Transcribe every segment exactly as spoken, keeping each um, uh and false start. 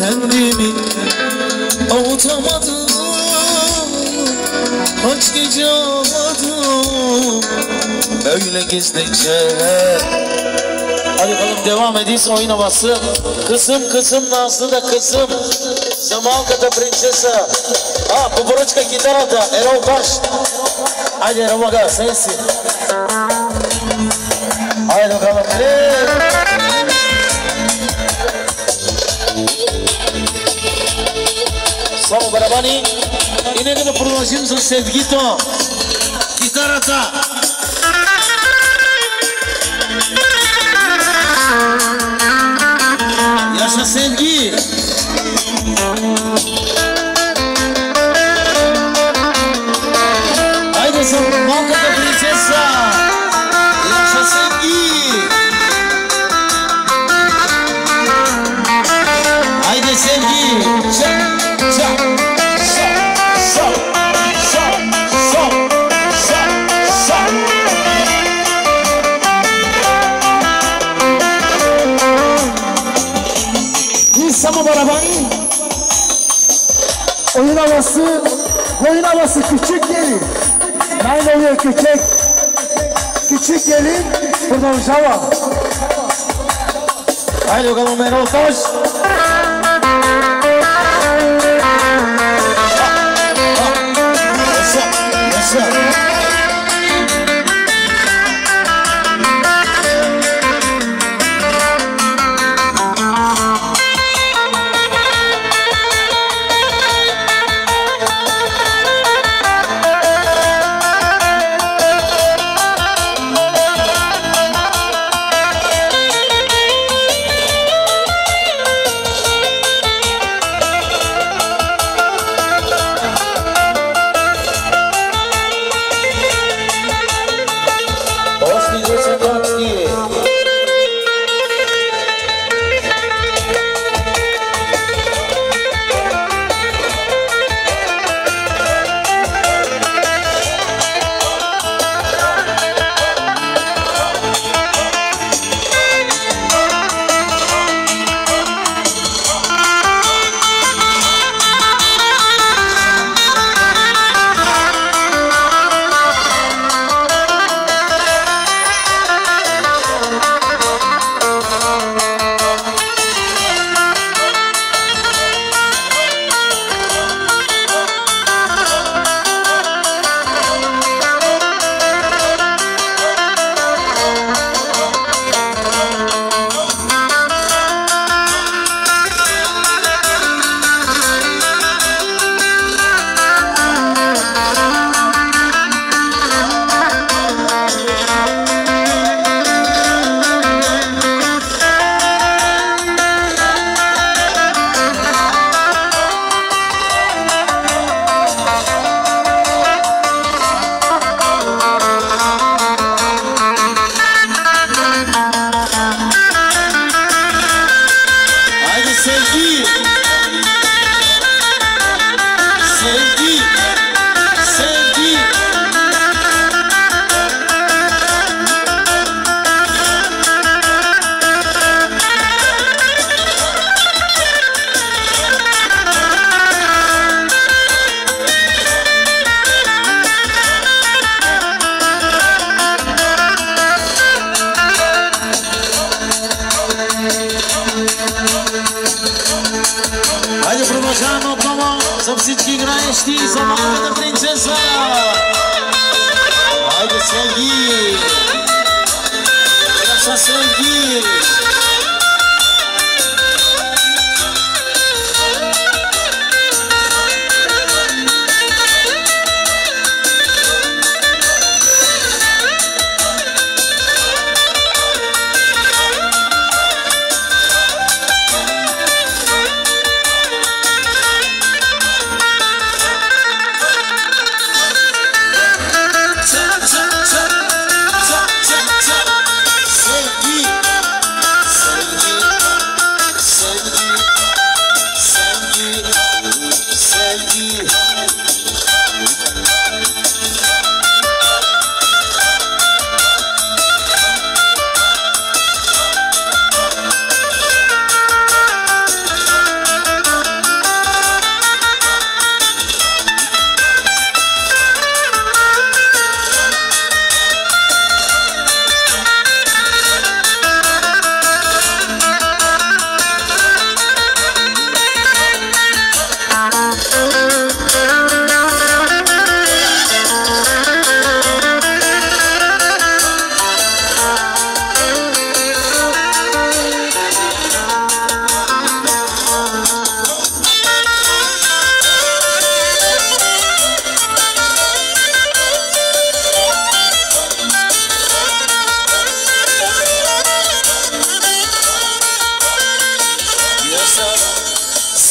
kendimi avutamadım. Kaç gece ağladım öyle gizlice. Hadi bakalım devam ediyse oyun havası. Kızım kızım Nazlı da kızım. Zamalka da prinsesa. Ha Puporoçka gitara da Erol Taş. Hadi Erol Aga sensin. Haydi bakalım. Evet. Samo barabani. И нека да продължим с Севгито. Гитарата. Яша Севги. Хайде за малката принцеса. Яша Севги. Хайде Севги. Чак, чак. Samo barabani. Oyun havası, oyun havası küçük gelin. Neyin oluyor küçük? Küçük gelin, buradan Java. Haydi bakalım Erol Taş.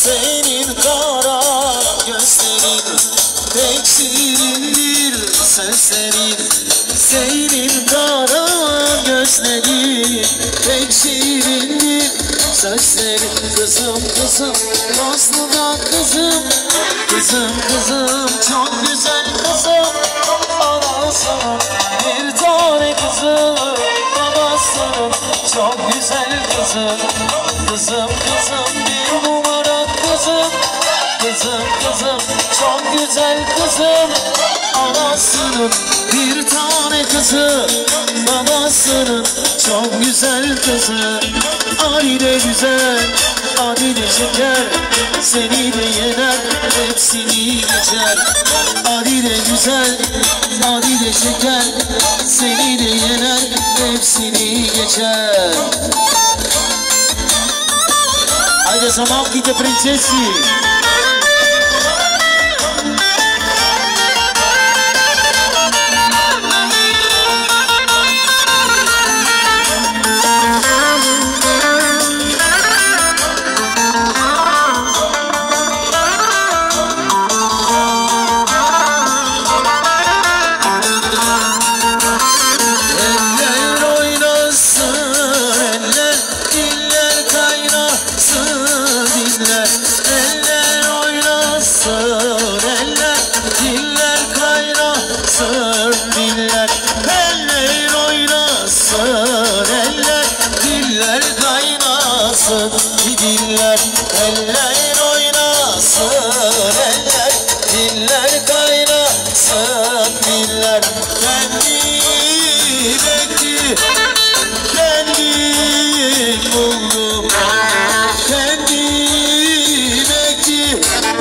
Senin kara gözlerin pek şirindir sözlerin. Senin kara gözlerin pek şirindir sözlerin. Kızım kızım Nazlı'da kızım, kızım kızım çok güzel kızım. Anasının bir tane kızım, babasının çok güzel kızım. Kızım kızım bir numara kızım, kızım kızım çok güzel kızım. Anasının bir tane kızı, babasının çok güzel kızı. Adile güzel, Adile şeker, seni de yener, hepsini geçer. Adile güzel, Adile şeker, seni de yener, hepsini geçer. Haydi zaman gide princesi. Diller, eller oynasın, eller, diller kaynasın, diller. Kendi bekli, kendi buldum, kendi bekli,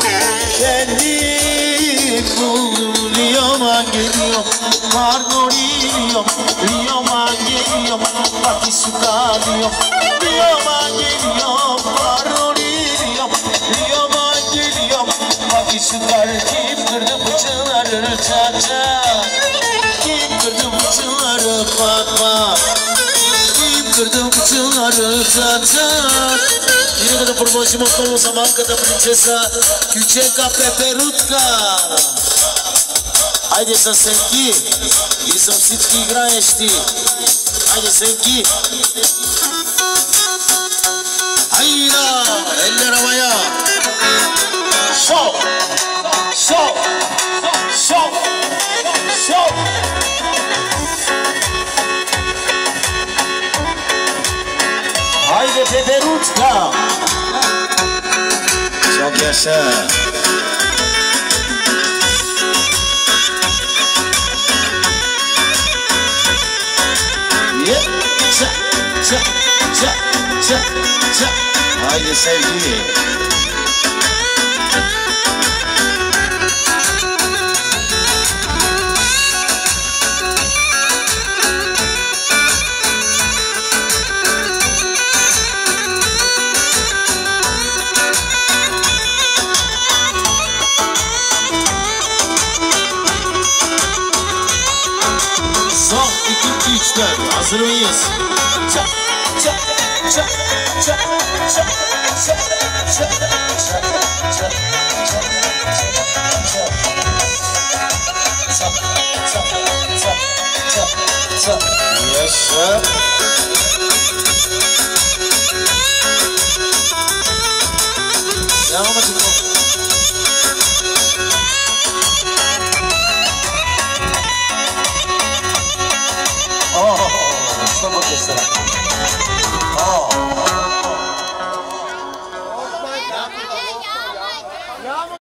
kendi buldum. Lyon'a geliyorum, pardon Lyon, Lyon'a geliyorum, bak işuka diyorum. Lyon'a geliyorum, pardon Lyon, Lyon'a geliyorum, bak işukar. Kim kırdı bıçıları çaça, kim kırdı bıçıları bak bak, kim kırdı bıçıları çaça. Yine kadar promotion mutlu o zaman kadar princesa Küçeka Peperutka. Ajde sa Senki, ili sam всички играеш ти. Ajde Senki. Hayda, eller havaya. Şov, şov, şov, şov. Haydi Peperutka. Çok yaşa. Ça, ça, ça, ça, ça. Haydi sevgi. Son iki üç dört. Hazır mıyız? Ça, ça, ça, ça, ça, ça, ça, ça, yaşa. Devam edin. Oh, sto bakıyorsun. Oh.